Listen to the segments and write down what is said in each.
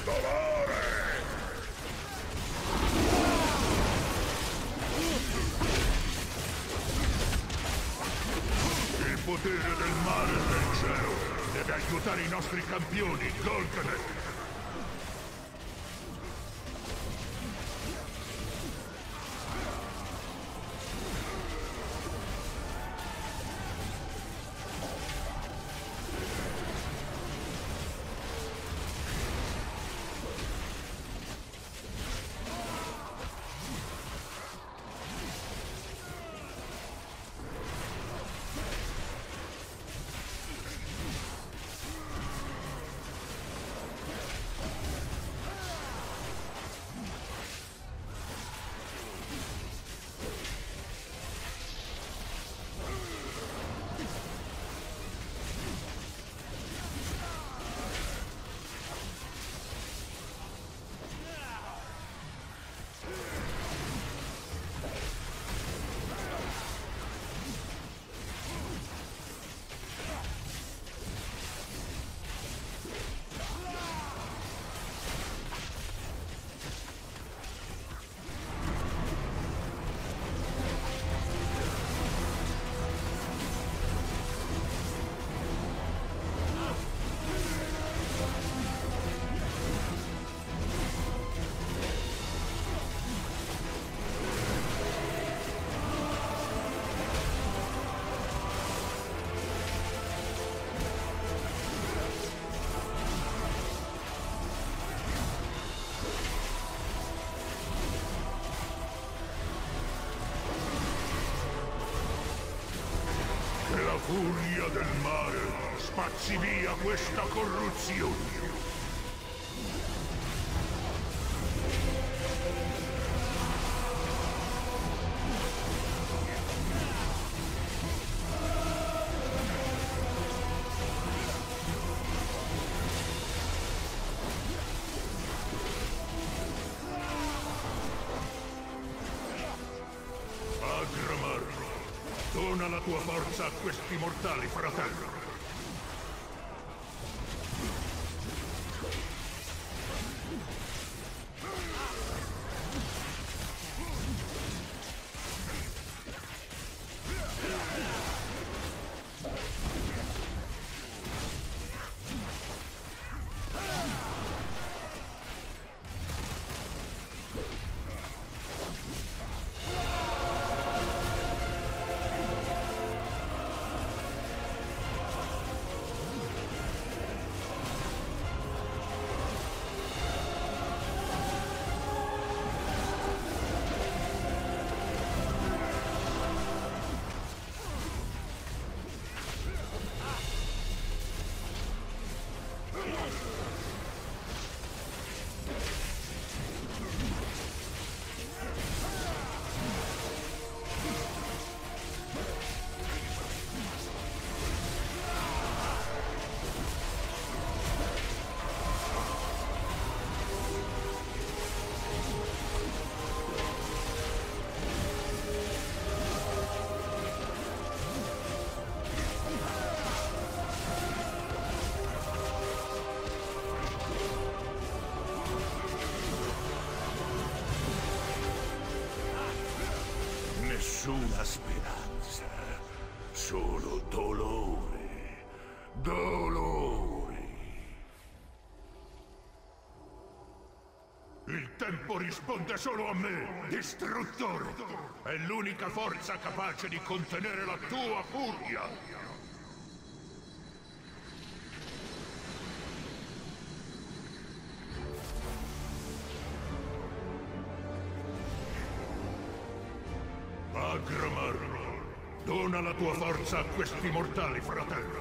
Il potere del mare e del cielo deve aiutare i nostri campioni, Golganek! La furia del mare spazzi via questa corruzione. Agramar, dona la tua forza a questi mortali, fratello. Nessuna speranza, solo dolore, dolori. Il tempo risponde solo a me, distruttore. È l'unica forza capace di contenere la tua furia. Agramar, dona la tua forza a questi mortali, fratello.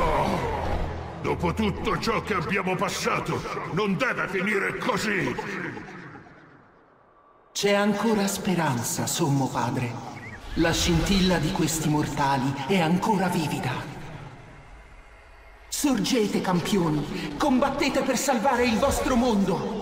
Dopo tutto ciò che abbiamo passato, non deve finire così! C'è ancora speranza, Sommo Padre. La scintilla di questi mortali è ancora vivida. Sorgete, campioni! Combattete per salvare il vostro mondo!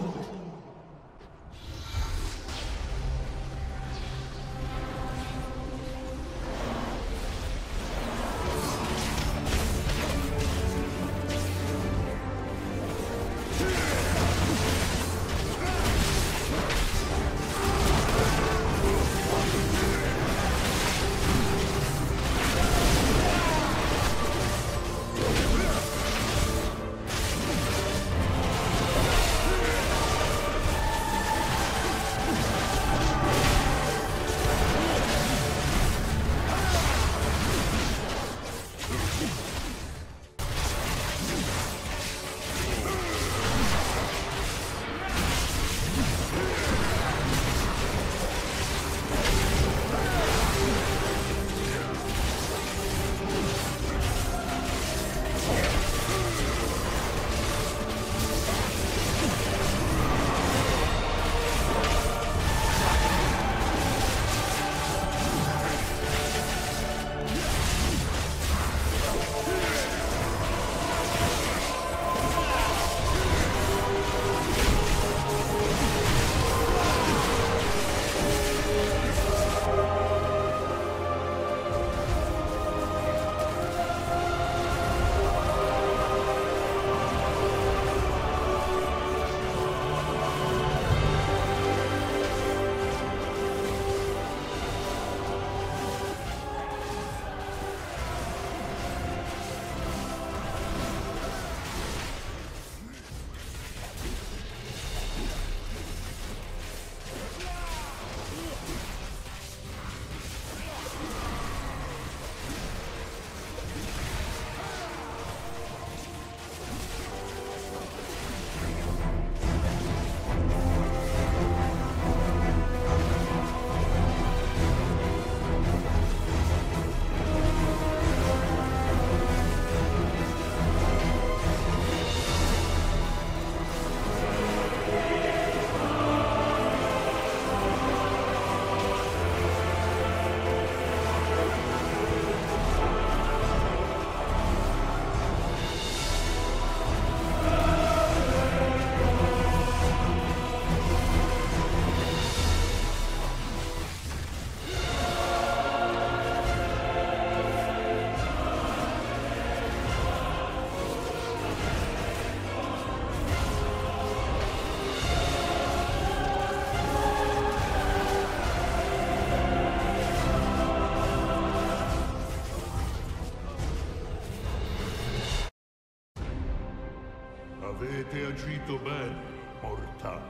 Avete agito bene, mortali.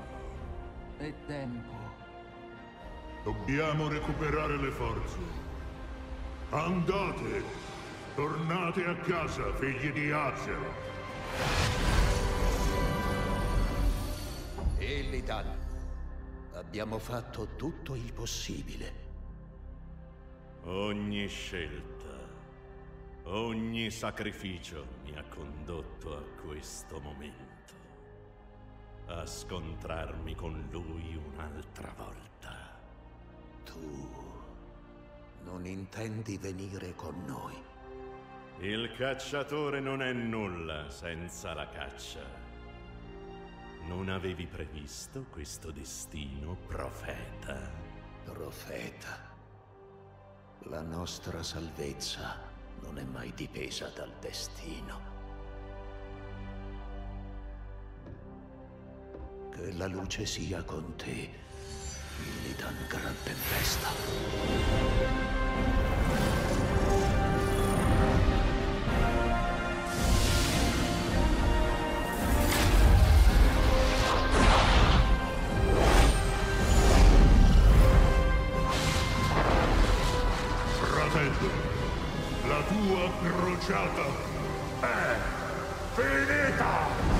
È tempo. Dobbiamo recuperare le forze. Andate! Tornate a casa, figli di Azeroth. Illidan, abbiamo fatto tutto il possibile. Ogni scelta, ogni sacrificio mi ha condotto a questo momento. A scontrarmi con lui un'altra volta. Tu non intendi venire con noi? Il cacciatore non è nulla senza la caccia. Non avevi previsto questo destino, profeta? Profeta, la nostra salvezza non è mai dipesa dal destino. Che la luce sia con te, Illidan Gran Tempesta. La tua crociata è finita!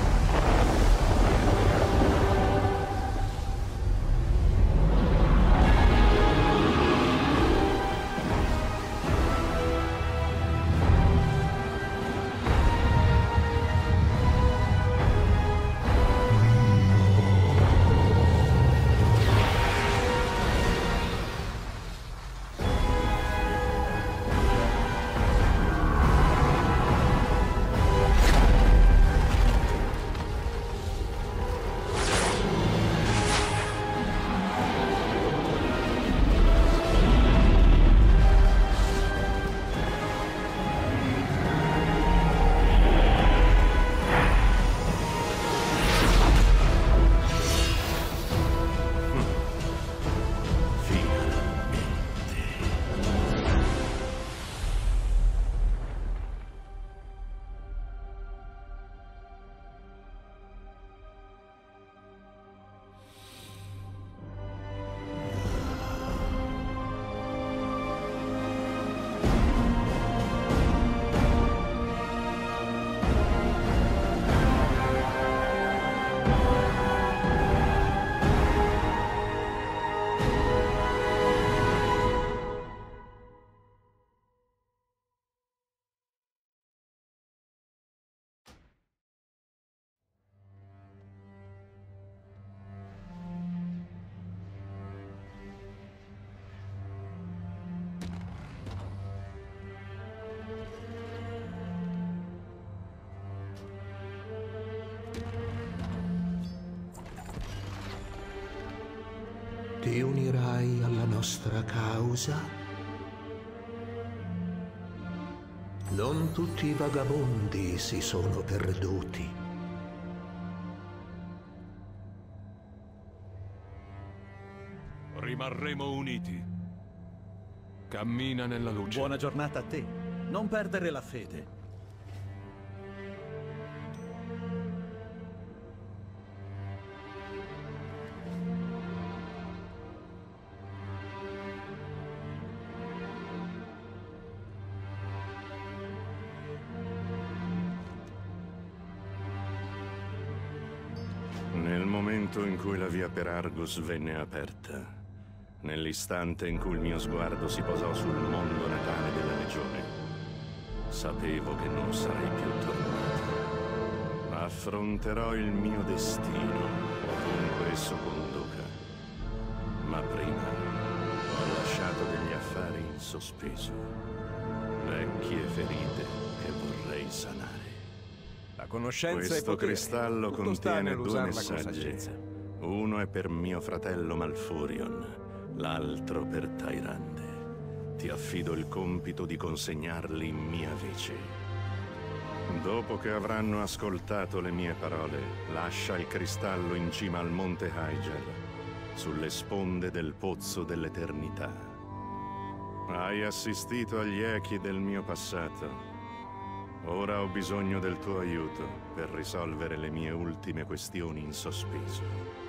ti unirai alla nostra causa? Non tutti i vagabondi si sono perduti. Rimarremo uniti. Cammina nella luce. Buona giornata a te. Non perdere la fede. Nel momento in cui la via per Argus venne aperta, nell'istante in cui il mio sguardo si posò sul mondo natale della Legione, sapevo che non sarei più tornato. Affronterò il mio destino, ovunque esso conduca. Ma prima ho lasciato degli affari in sospeso, vecchie ferite che vorrei sanare. La conoscenza Questo è potere. cristallo Tutto sta contiene due nell'usarla con messaggi. saggezza. Uno è per mio fratello Malfurion, l'altro per Tyrande. Ti affido il compito di consegnarli in mia vece. Dopo che avranno ascoltato le mie parole, lascia il cristallo in cima al monte Hyger, sulle sponde del pozzo dell'eternità. Hai assistito agli echi del mio passato. Ora ho bisogno del tuo aiuto per risolvere le mie ultime questioni in sospeso.